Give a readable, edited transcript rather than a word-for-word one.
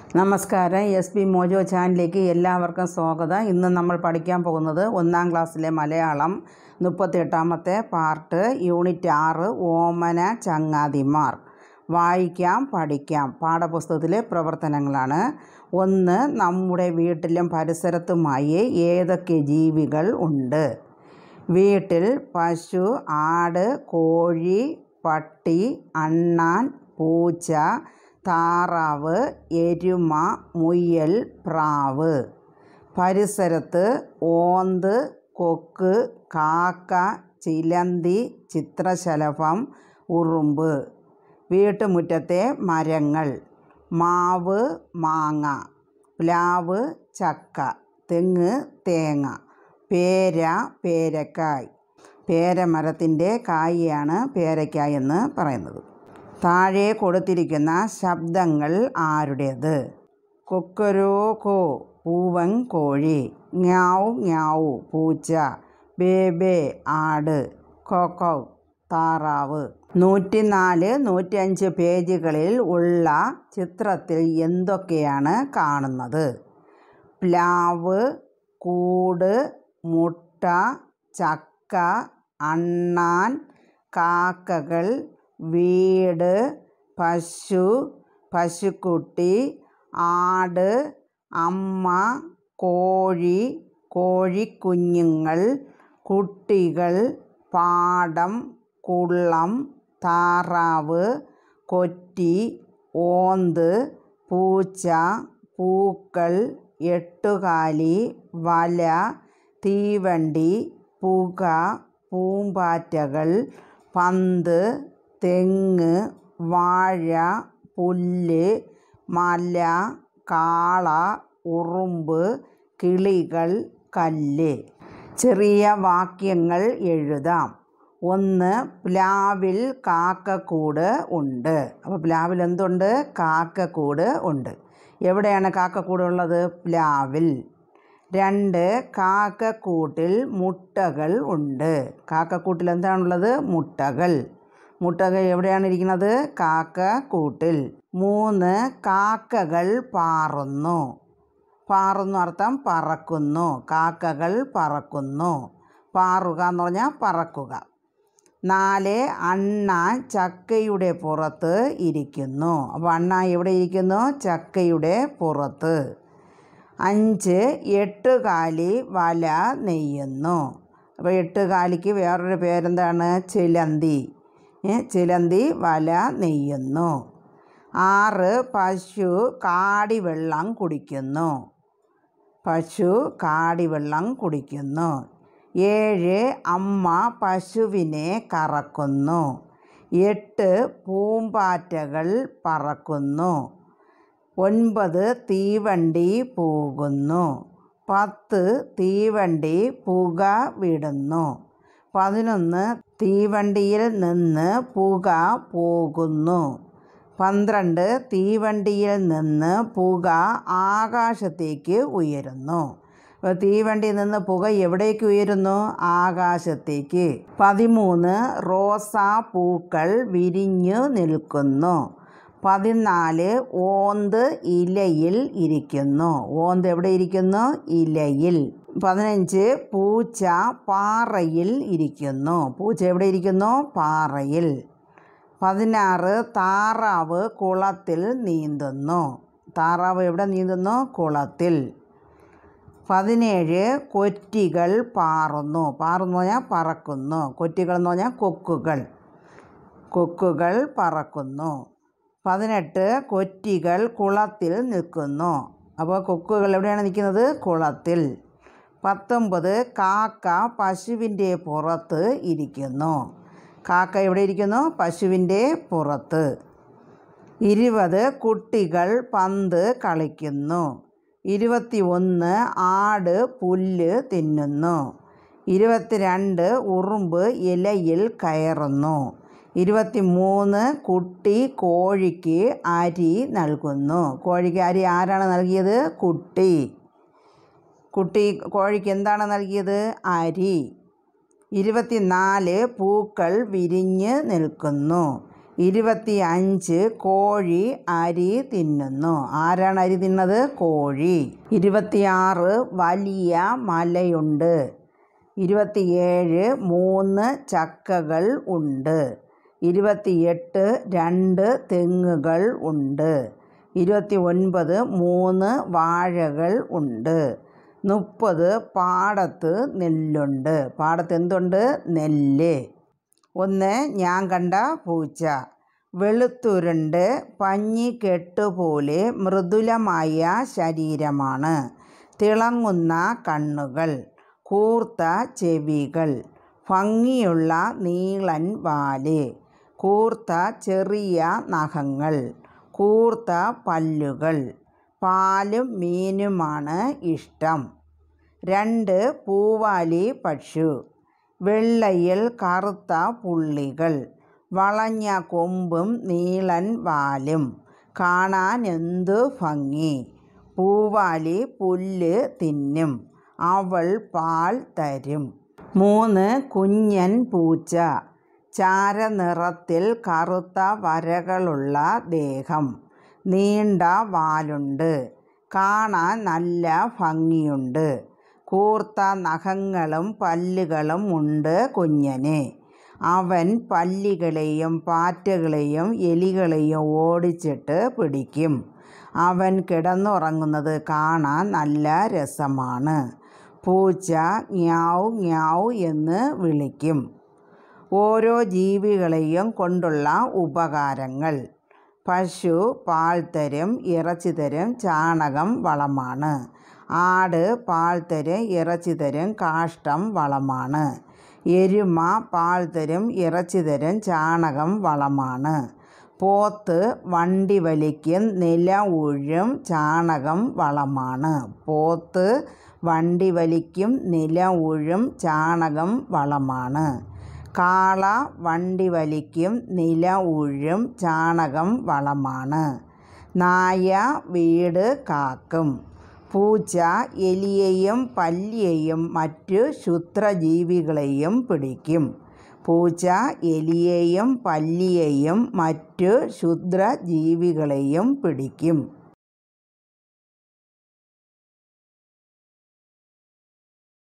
നമസ്കാരം. SP mojo ചാനലിലേക്ക് എല്ലാവർക്കും സ്വാഗതം. ഇന്ന് നമ്മൾ പഠിക്കാൻ പോകുന്നത് 1ാം ക്ലാസ്സിലെ മലയാളം 38ാമത്തെ പാർട്ട് യൂണിറ്റ് 6 ഓമന ചങ്ങാതിമാർ. വായിക്കാം പഠിക്കാം പാഠപുസ്തകത്തിലെ പ്രവർത്തനങ്ങളാണ്. 1. നമ്മുടെ വീട്ടിലും പരിസരത്തുമായി ഏതൊക്കെ ജീവികൾ ഉണ്ട്? വീട്ടിൽ പശു, ആട്, കോഴി, പട്ടി, അണ്ണാൻ, പൂച്ച, താറാവ്, എരുമ, മുയൽ, പ്രാവ്. പരിസരത്ത് ഓന്ത്, കൊക്ക്, കാക്ക, ചിലന്തി, ചിത്രശലഭം, ഉറുമ്പ്. വീട്ടുമുറ്റത്തെ മരങ്ങൾ: മാവ്, മാങ്ങ, പ്ലാവ്, ചക്ക, തെങ്ങ്, തേങ്ങ, പേര, പേരക്കായ്. പേരമരത്തിൻ്റെ കായാണ് പേരക്കായ് എന്ന് പറയുന്നത്. താഴെ കൊടുത്തിരിക്കുന്ന ശബ്ദങ്ങൾ ആരുടേത്? കൊക്കരോക്കോ പൂവൻ കോഴി, ങ്യാവ് ങ്യാവ് പൂച്ച, ബേബേ ആട്, കൊക്കോ താറാവ്. 104, 105 പേജുകളിൽ ഉള്ള ചിത്രത്തിൽ എന്തൊക്കെയാണ് കാണുന്നത്? പ്ലാവ്, കൂട്, മുട്ട, ചക്ക, അണ്ണാൻ, കാക്കകൾ, വീട്, പശു, പശുക്കുട്ടി, ആട്, അമ്മ, കോഴി, കോഴിക്കുഞ്ഞുങ്ങൾ, കുട്ടികൾ, പാടം, കുളം, താറാവ്, കൊറ്റി, ഓന്ത്, പൂച്ച, പൂക്കൾ, എട്ടുകാലി, വല, തീവണ്ടി, പുക, പൂമ്പാറ്റകൾ, പന്ത്, തെങ്ങ്, വാഴ, പുല്ല്, മല, കാള, ഉറുമ്പ്, കിളികൾ, കല്ല്. ചെറിയ വാക്യങ്ങൾ എഴുതാം. 1. പ്ലാവിൽ കാക്കക്കൂട് ഉണ്ട്. അപ്പോൾ പ്ലാവിൽ എന്തുണ്ട്? കാക്കക്കൂട് ഉണ്ട്. എവിടെയാണ് കാക്കക്കൂട് ഉള്ളത്? പ്ലാവിൽ. 2. കാക്കക്കൂട്ടിൽ മുട്ടകൾ ഉണ്ട്. കാക്കക്കൂട്ടിൽ എന്താണുള്ളത്? മുട്ടകൾ. മുട്ടകൾ എവിടെയാണ് ഇരിക്കുന്നത്? കാക്കക്കൂട്ടിൽ. 3. കാക്കകൾ പാറുന്നു. പാറുന്നു അർത്ഥം പറക്കുന്നു. കാക്കകൾ പറക്കുന്നു. പാറുക എന്ന് പറഞ്ഞാൽ പറക്കുക. 4. അണ്ണാൻ ചക്കയുടെ പുറത്ത് ഇരിക്കുന്നു. അപ്പോൾ അണ്ണാൻ എവിടെ ഇരിക്കുന്നു? ചക്കയുടെ പുറത്ത്. 5. എട്ടുകാലി വല നെയ്യുന്നു. അപ്പോൾ എട്ടുകാലിക്ക് വേറൊരു പേരെന്താണ്? ചിലന്തി. ചിലന്തി വല നെയ്യുന്നു. 6. പശു കാടിവെള്ളം കുടിക്കുന്നു. പശു കാടിവെള്ളം കുടിക്കുന്നു. 7. അമ്മ പശുവിനെ കറക്കുന്നു. 8. പൂമ്പാറ്റകൾ പറക്കുന്നു. 9. തീവണ്ടി പോകുന്നു. 10. തീവണ്ടി പുക വിടുന്നു. 11. തീവണ്ടിയിൽ നിന്ന് പുക പോകുന്നു. 12. തീവണ്ടിയിൽ നിന്ന് പുക ആകാശത്തേക്ക് ഉയരുന്നു. അപ്പോൾ തീവണ്ടിയിൽ നിന്ന് പുക എവിടേക്ക് ഉയരുന്നു? ആകാശത്തേക്ക്. 13. റോസാ പൂക്കൾ വിരിഞ്ഞു നിൽക്കുന്നു. 14. ഓന്ത് ഇലയിൽ ഇരിക്കുന്നു. ഓന്ത് എവിടെ ഇരിക്കുന്നു? ഇലയിൽ. 15. പൂച്ച പാറയിൽ ഇരിക്കുന്നു. പൂച്ച എവിടെ ഇരിക്കുന്നു? പാറയിൽ. 16. താറാവ് കുളത്തിൽ നീന്തുന്നു. താറാവ് എവിടെ നീന്തുന്നു? കുളത്തിൽ. 17. കൊറ്റികൾ പാറുന്നു. പാറുന്നു പറഞ്ഞാൽ പറക്കുന്നു. കൊറ്റികൾ എന്ന് പറഞ്ഞാൽ കൊക്കുകൾ. കൊക്കുകൾ പറക്കുന്നു. 18. കൊറ്റികൾ കുളത്തിൽ നിൽക്കുന്നു. അപ്പോൾ കൊക്കുകൾ എവിടെയാണ് നിൽക്കുന്നത്? കുളത്തിൽ. 19. കാക്ക പശുവിൻ്റെ പുറത്ത് ഇരിക്കുന്നു. കാക്ക എവിടെ ഇരിക്കുന്നു? പശുവിൻ്റെ പുറത്ത്. 20. കുട്ടികൾ പന്ത് കളിക്കുന്നു. 21. ആട് പുല്ല് തിന്നുന്നു. 22. ഉറുമ്പ് ഇലയിൽ കയറുന്നു. 23. കുട്ടി കോഴിക്ക് അരി നൽകുന്നു. കോഴിക്ക് അരി ആരാണ് നൽകിയത്? കുട്ടി. കോഴിക്ക് എന്താണ് നൽകിയത്? അരി. 24. പൂക്കൾ വിരിഞ്ഞ് നിൽക്കുന്നു. 25 കോഴി അരി തിന്നുന്നു. ആരാണ് അരി തിന്നത്? കോഴി. 26 വലിയ മലയുണ്ട്. 27 3 ചക്കകൾ ഉണ്ട്. 28 2 തെങ്ങുകൾ ഉണ്ട്. 29 3 വാഴകൾ ഉണ്ട്. 30 പാടത്ത് നെല്ലുണ്ട്. പാടത്ത് എന്തുണ്ട്? നെല്ല്. 1 ഞാൻ കണ്ട പൂച്ച. വെളുത്തുരുണ്ട് പഞ്ഞിക്കെട്ടുപോലെ മൃദുലമായ ശരീരമാണ്. തിളങ്ങുന്ന കണ്ണുകൾ, കൂർത്ത ചെവികൾ, ഭംഗിയുള്ള നീളൻ വാല്, കൂർത്ത ചെറിയ നഖങ്ങൾ, കൂർത്ത പല്ലുകൾ. പാലും മീനുമാണ് ഇഷ്ടം. 2 പൂവാലി പക്ഷി. വെള്ളയിൽ കറുത്ത പുള്ളികൾ, വളഞ്ഞ കൊമ്പും നീളൻ വാലും, കാണാൻ എന്തു ഭംഗി. പൂവാലി പുല്ല് തിന്നും, അവൾ പാൽ തരും. 3 കുഞ്ഞൻ പൂച്ച. ചാരനിറത്തിൽ കറുത്ത വരകളുള്ള ദേഹം, നീണ്ട വാലുണ്ട്, കാണാൻ നല്ല ഭംഗിയുണ്ട്. കൂർത്ത നഖങ്ങളും പല്ലുകളും ഉണ്ട് കുഞ്ഞന്. അവൻ പല്ലികളെയും പാറ്റകളെയും എലികളെയും ഓടിച്ചിട്ട് പിടിക്കും. അവൻ കിടന്നുറങ്ങുന്നത് കാണാൻ നല്ല രസമാണ്. പൂച്ച ങ്യാവ് ങ്യാവ് എന്ന് വിളിക്കും. ഓരോ ജീവികളെയും കൊണ്ടുള്ള ഉപകാരങ്ങൾ. പശു പാൽ തരും, ഇറച്ചി തരും, ചാണകം വളമാണ്. ആട് പാൽ തരും, ഇറച്ചി തരും, കാഷ്ടം വളമാണ്. എരുമ പാൽ തരും, ഇറച്ചി തരും, ചാണകം വളമാണ്. പോത്ത് വണ്ടി വലിക്കും, നില ഉഴും, ചാണകം വളമാണ്. പോത്ത് വണ്ടി വലിക്കും, നില ഉഴും, ചാണകം വളമാണ്. കാള വണ്ടി വലിക്കും, നില ഉഴും, ചാണകം വളമാണ്. നായ വീട് കാക്കും. പൂച്ച എലിയെയും പല്ലിയെയും മറ്റു ക്ഷുദ്രജീവികളെയും പിടിക്കും. പൂച്ച എലിയെയും പല്ലിയെയും മറ്റു ക്ഷുദ്രജീവികളെയും പിടിക്കും.